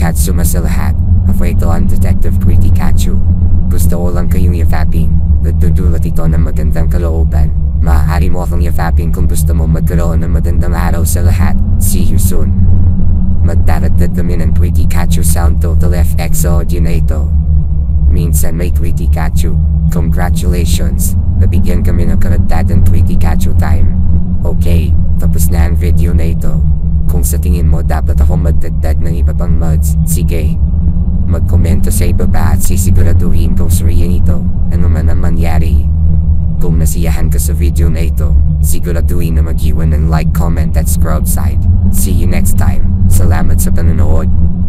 Tweetykatchu sa lahat. Ako ito ang Detective Tweetykachu. Gusto ko lang kayong yafaping. Nagdudulot ito ng magandang kalooban. Maaari mo akong yafaping kung gusto mo magkaroon ng magandang araw sa lahat. See you soon. Magdadagdag kami ng Tweetykatchu sound total FX audio na ito. Minsan may Tweetykatchu. Congratulations! Nabigyan kami ng karagdagang Tweetykatchu time. Okay, tapos na ang video na ito. Kung sa tingin mo dapat ako magdagdag ng iba pang mods, sige. Magkomento sa ibaba at sisiguraduhin kung suriyan ito, anuman ang mangyari. Kung nasiyahan ka sa video na ito, siguraduhin na mag-iwan ng like, comment at skrubside. See you next time. Salamat sa panonood.